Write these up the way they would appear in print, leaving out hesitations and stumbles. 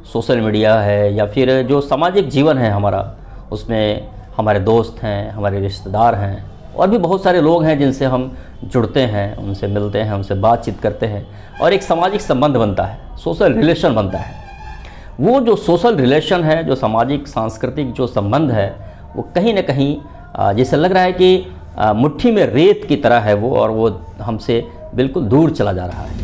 Social media है या फिर जो सामाजिक जीवन है हमारा, उसमें हमारे दोस्त हैं, हमारे रिश्तेदार हैं और भी बहुत सारे लोग हैं जिनसे हम जुड़ते हैं, उनसे मिलते हैं, उनसे बातचीत करते हैं और एक सामाजिक संबंध बनता है, सोशल रिलेशन बनता है। वो जो सोशल रिलेशन है, जो सामाजिक सांस्कृतिक जो संबंध है, वो कहीं ना कहीं जैसे लग रहा है कि मुट्ठी में रेत की तरह है वो, और वो हमसे बिल्कुल दूर चला जा रहा है।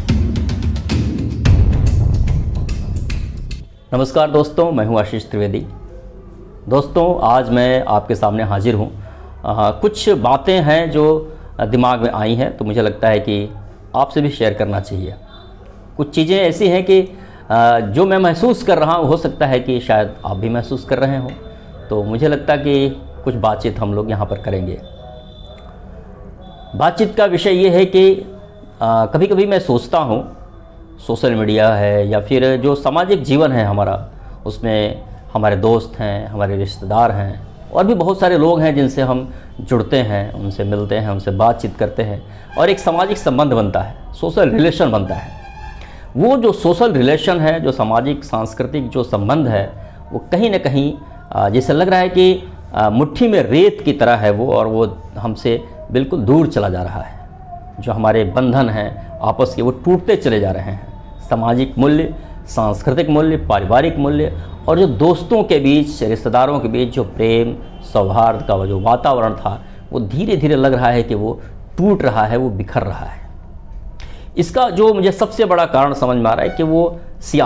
नमस्कार दोस्तों, मैं हूं आशीष त्रिवेदी। दोस्तों, आज मैं आपके सामने हाजिर हूं। कुछ बातें हैं जो दिमाग में आई हैं, तो मुझे लगता है कि आपसे भी शेयर करना चाहिए। कुछ चीज़ें ऐसी हैं कि जो मैं महसूस कर रहा हूं, हो सकता है कि शायद आप भी महसूस कर रहे हो, तो मुझे लगता है कि कुछ बातचीत हम लोग यहाँ पर करेंगे। बातचीत का विषय ये है कि कभी कभी मैं सोचता हूँ, सोशल मीडिया है या फिर जो सामाजिक जीवन है हमारा, उसमें हमारे दोस्त हैं, हमारे रिश्तेदार हैं और भी बहुत सारे लोग हैं जिनसे हम जुड़ते हैं, उनसे मिलते हैं, उनसे बातचीत करते हैं और एक सामाजिक संबंध बनता है, सोशल रिलेशन बनता है। वो जो सोशल रिलेशन है, जो सामाजिक सांस्कृतिक जो संबंध है, वो कहीं ना कहीं जैसे लग रहा है कि मुट्ठी में रेत की तरह है वो, और वो हमसे बिल्कुल दूर चला जा रहा है। जो हमारे बंधन हैं आपस के, वो टूटते चले जा रहे हैं। सामाजिक मूल्य, सांस्कृतिक मूल्य, पारिवारिक मूल्य और जो दोस्तों के बीच, रिश्तेदारों के बीच जो प्रेम सौहार्द का जो वातावरण था, वो धीरे धीरे लग रहा है कि वो टूट रहा है, वो बिखर रहा है। इसका जो मुझे सबसे बड़ा कारण समझ में आ रहा है कि वो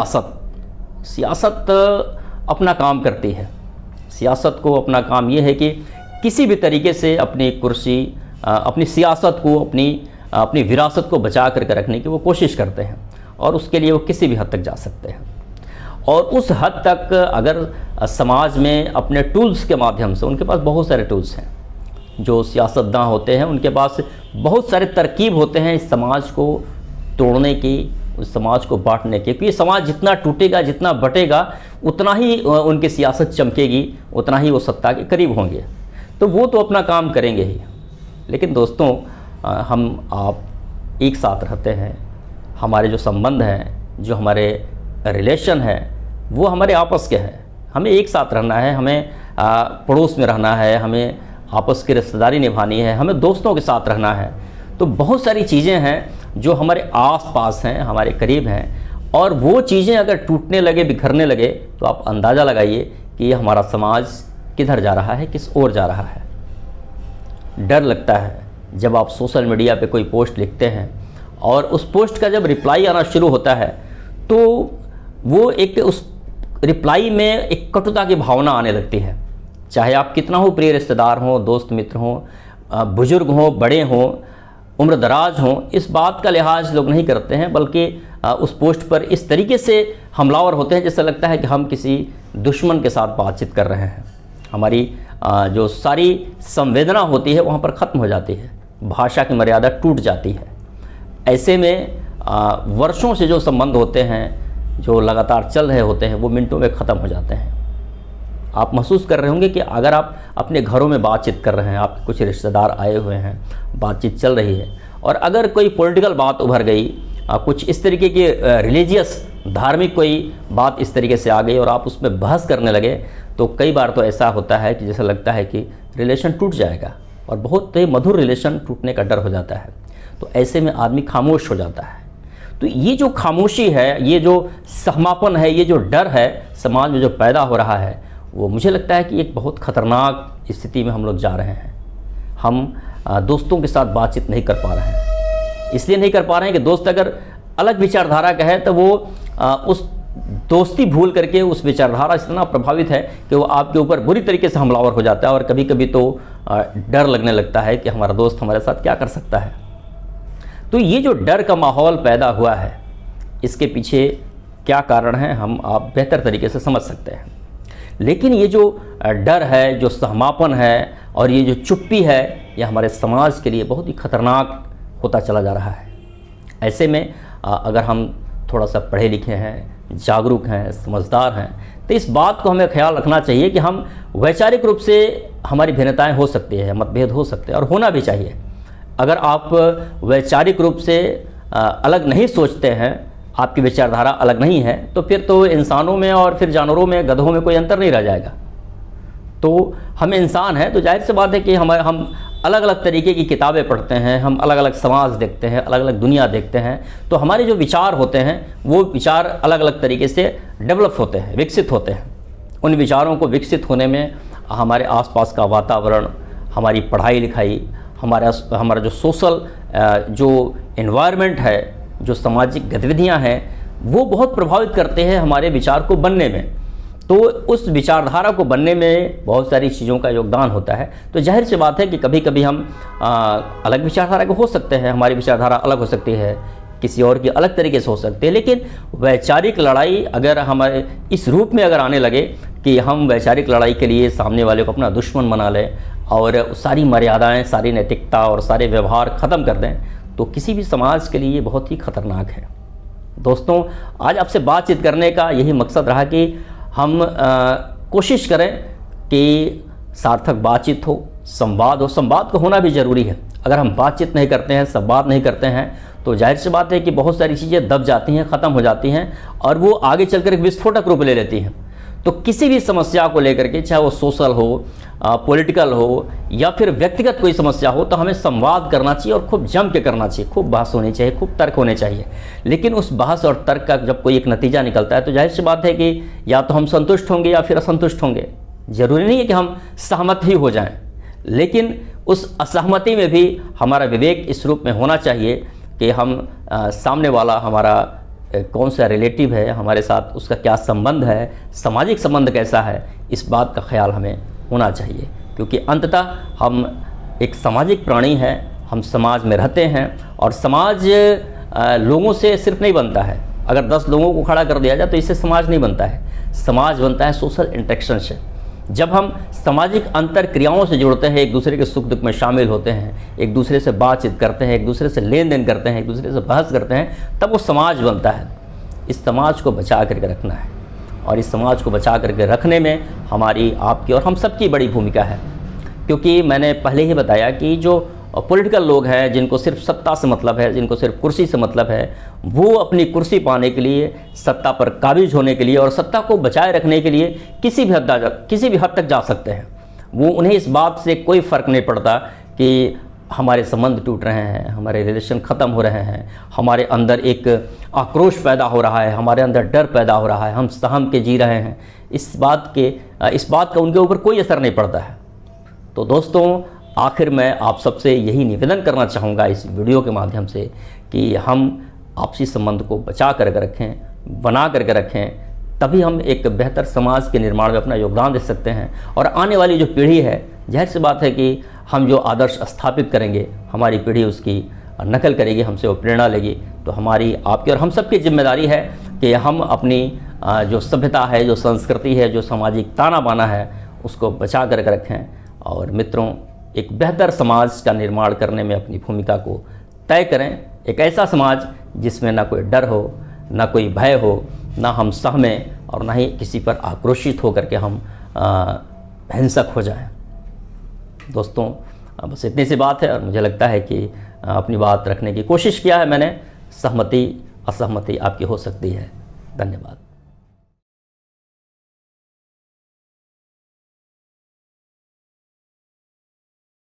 सियासत अपना काम करती है। सियासत को अपना काम ये है कि किसी भी तरीके से अपनी कुर्सी, अपनी सियासत को, अपनी विरासत को बचा करके रखने की वो कोशिश करते हैं और उसके लिए वो किसी भी हद तक जा सकते हैं। और उस हद तक अगर समाज में अपने टूल्स के माध्यम से, उनके पास बहुत सारे टूल्स हैं, जो सियासतदान होते हैं उनके पास बहुत सारे तरकीब होते हैं इस समाज को तोड़ने की, उस समाज को बांटने की। क्योंकि समाज जितना टूटेगा, जितना बटेगा, उतना ही उनकी सियासत चमकेगी, उतना ही वो सत्ता के करीब होंगे। तो वो तो अपना काम करेंगे ही। लेकिन दोस्तों, हम आप एक साथ रहते हैं, हमारे जो संबंध हैं, जो हमारे रिलेशन है, वो हमारे आपस के हैं। हमें एक साथ रहना है, हमें पड़ोस में रहना है, हमें आपस की रिश्तेदारी निभानी है, हमें दोस्तों के साथ रहना है। तो बहुत सारी चीज़ें हैं जो हमारे आस पास हैं, हमारे करीब हैं, और वो चीज़ें अगर टूटने लगे, बिखरने लगे, तो आप अंदाज़ा लगाइए कि ये हमारा समाज किधर जा रहा है, किस ओर जा रहा है। डर लगता है जब आप सोशल मीडिया पे कोई पोस्ट लिखते हैं और उस पोस्ट का जब रिप्लाई आना शुरू होता है, तो वो उस रिप्लाई में एक कटुता की भावना आने लगती है। चाहे आप कितना हो प्रिय रिश्तेदार हों, दोस्त मित्र हों, बुजुर्ग हों, बड़े हों, उम्र दराज हों, इस बात का लिहाज लोग नहीं करते हैं, बल्कि उस पोस्ट पर इस तरीके से हमलावर होते हैं जैसे लगता है कि हम किसी दुश्मन के साथ बातचीत कर रहे हैं। हमारी जो सारी संवेदना होती है वहाँ पर ख़त्म हो जाती है, भाषा की मर्यादा टूट जाती है। ऐसे में वर्षों से जो संबंध होते हैं, जो लगातार चल रहे होते हैं, वो मिनटों में ख़त्म हो जाते हैं। आप महसूस कर रहे होंगे कि अगर आप अपने घरों में बातचीत कर रहे हैं, आपके कुछ रिश्तेदार आए हुए हैं, बातचीत चल रही है, और अगर कोई पॉलिटिकल बात उभर गई, कुछ इस तरीके की रिलीजियस, धार्मिक कोई बात इस तरीके से आ गई और आप उसमें बहस करने लगे, तो कई बार तो ऐसा होता है कि जैसे लगता है कि रिलेशन टूट जाएगा, और बहुत ही मधुर रिलेशन टूटने का डर हो जाता है। तो ऐसे में आदमी खामोश हो जाता है। तो ये जो खामोशी है, ये जो सहमापन है, ये जो डर है समाज में जो पैदा हो रहा है, वो मुझे लगता है कि एक बहुत ख़तरनाक स्थिति में हम लोग जा रहे हैं। हम दोस्तों के साथ बातचीत नहीं कर पा रहे हैं। इसलिए नहीं कर पा रहे हैं कि दोस्त अगर अलग विचारधारा का है तो वो उस दोस्ती भूल करके उस विचारधारा से इतना प्रभावित है कि वो आपके ऊपर बुरी तरीके से हमलावर हो जाता है। और कभी कभी तो डर लगने लगता है कि हमारा दोस्त हमारे साथ क्या कर सकता है। तो ये जो डर का माहौल पैदा हुआ है, इसके पीछे क्या कारण है हम आप बेहतर तरीके से समझ सकते हैं। लेकिन ये जो डर है, जो सहमापन है और ये जो चुप्पी है, ये हमारे समाज के लिए बहुत ही खतरनाक होता चला जा रहा है। ऐसे में अगर हम थोड़ा सा पढ़े लिखे हैं, जागरूक हैं, समझदार हैं, तो इस बात को हमें ख्याल रखना चाहिए कि हम वैचारिक रूप से हमारी भिन्नताएं हो सकती है, मतभेद हो सकते हैं और होना भी चाहिए। अगर आप वैचारिक रूप से अलग नहीं सोचते हैं आपकी विचारधारा अलग नहीं है, तो फिर तो इंसानों में और फिर जानवरों में, गधों में कोई अंतर नहीं रह जाएगा। तो हम इंसान हैं, तो जाहिर सी बात है कि हम अलग अलग तरीके की किताबें पढ़ते हैं, हम अलग अलग समाज देखते हैं, अलग अलग दुनिया देखते हैं, तो हमारे जो विचार होते हैं वो विचार अलग अलग तरीके से डेवलप होते हैं, विकसित होते हैं। उन विचारों को विकसित होने में हमारे आसपास का वातावरण, हमारी पढ़ाई लिखाई, हमारा जो सोशल जो एनवायरनमेंट है, जो सामाजिक गतिविधियां हैं, वो बहुत प्रभावित करते हैं हमारे विचार को बनने में। तो उस विचारधारा को बनने में बहुत सारी चीज़ों का योगदान होता है। तो जाहिर सी बात है कि कभी कभी हम अलग विचारधारा के हो सकते हैं, हमारी विचारधारा अलग हो सकती है, किसी और की अलग तरीके से हो सकती है। लेकिन वैचारिक लड़ाई अगर हमारे इस रूप में अगर आने लगे कि हम वैचारिक लड़ाई के लिए सामने वाले को अपना दुश्मन बना लें और सारी मर्यादाएं, सारी नैतिकता और सारे व्यवहार ख़त्म कर दें, तो किसी भी समाज के लिए बहुत ही खतरनाक है। दोस्तों, आज आपसे बातचीत करने का यही मकसद रहा कि हम कोशिश करें कि सार्थक बातचीत हो, संवाद हो। संवाद को होना भी ज़रूरी है। अगर हम बातचीत नहीं करते हैं, संवाद नहीं करते हैं, तो जाहिर सी बात है कि बहुत सारी चीज़ें दब जाती हैं, ख़त्म हो जाती हैं और वो आगे चलकर एक विस्फोटक रूप ले लेती हैं। तो किसी भी समस्या को लेकर के, चाहे वो सोशल हो, पॉलिटिकल हो या फिर व्यक्तिगत कोई समस्या हो, तो हमें संवाद करना चाहिए और खूब जम के करना चाहिए, खूब बहस होनी चाहिए, खूब तर्क होने चाहिए। लेकिन उस बहस और तर्क का जब कोई एक नतीजा निकलता है तो जाहिर सी बात है कि या तो हम संतुष्ट होंगे या फिर असंतुष्ट होंगे। ज़रूरी नहीं है कि हम सहमत ही हो जाएं, लेकिन उस असहमति में भी हमारा विवेक इस रूप में होना चाहिए कि हम सामने वाला हमारा कौन सा रिलेटिव है, हमारे साथ उसका क्या संबंध है, सामाजिक संबंध कैसा है, इस बात का ख्याल हमें होना चाहिए। क्योंकि अंततः हम एक सामाजिक प्राणी हैं, हम समाज में रहते हैं और समाज लोगों से सिर्फ नहीं बनता है। अगर 10 लोगों को खड़ा कर दिया जाए तो इससे समाज नहीं बनता है। समाज बनता है सोशल इंटरेक्शन से। जब हम सामाजिक अंतर क्रियाओं से जुड़ते हैं, एक दूसरे के सुख दुख में शामिल होते हैं, एक दूसरे से बातचीत करते हैं, एक दूसरे से लेन देन करते हैं, एक दूसरे से बहस करते हैं, तब वो समाज बनता है। इस समाज को बचा करके रखना है और इस समाज को बचा करके रखने में हमारी, आपकी और हम सबकी बड़ी भूमिका है। क्योंकि मैंने पहले ही बताया कि जो पॉलिटिकल लोग हैं, जिनको सिर्फ सत्ता से मतलब है, जिनको सिर्फ कुर्सी से मतलब है, वो अपनी कुर्सी पाने के लिए, सत्ता पर काबिज होने के लिए और सत्ता को बचाए रखने के लिए किसी भी हद तक जा सकते हैं। वो उन्हें इस बात से कोई फ़र्क नहीं पड़ता कि हमारे संबंध टूट रहे हैं, हमारे रिलेशन ख़त्म हो रहे हैं, हमारे अंदर एक आक्रोश पैदा हो रहा है, हमारे अंदर डर पैदा हो रहा है, हम सहम के जी रहे हैं, इस बात का उनके ऊपर कोई असर नहीं पड़ता है। तो दोस्तों, आखिर मैं आप सबसे यही निवेदन करना चाहूँगा इस वीडियो के माध्यम से कि हम आपसी संबंध को बचा करके रखें, बना करके रखें, तभी हम एक बेहतर समाज के निर्माण में अपना योगदान दे सकते हैं। और आने वाली जो पीढ़ी है, जाहिर सी बात है कि हम जो आदर्श स्थापित करेंगे, हमारी पीढ़ी उसकी नकल करेगी, हमसे वो प्रेरणा लेगी। तो हमारी, आपकी और हम सबकी जिम्मेदारी है कि हम अपनी जो सभ्यता है, जो संस्कृति है, जो सामाजिक ताना बाना है, उसको बचा करके रखें। और मित्रों, एक बेहतर समाज का निर्माण करने में अपनी भूमिका को तय करें। एक ऐसा समाज जिसमें ना कोई डर हो, ना कोई भय हो, ना हम सहमें और ना ही किसी पर आक्रोशित होकर के हम हिंसक हो जाएं। दोस्तों, बस इतनी सी बात है और मुझे लगता है कि अपनी बात रखने की कोशिश किया है मैंने। सहमति असहमति आपकी हो सकती है। धन्यवाद।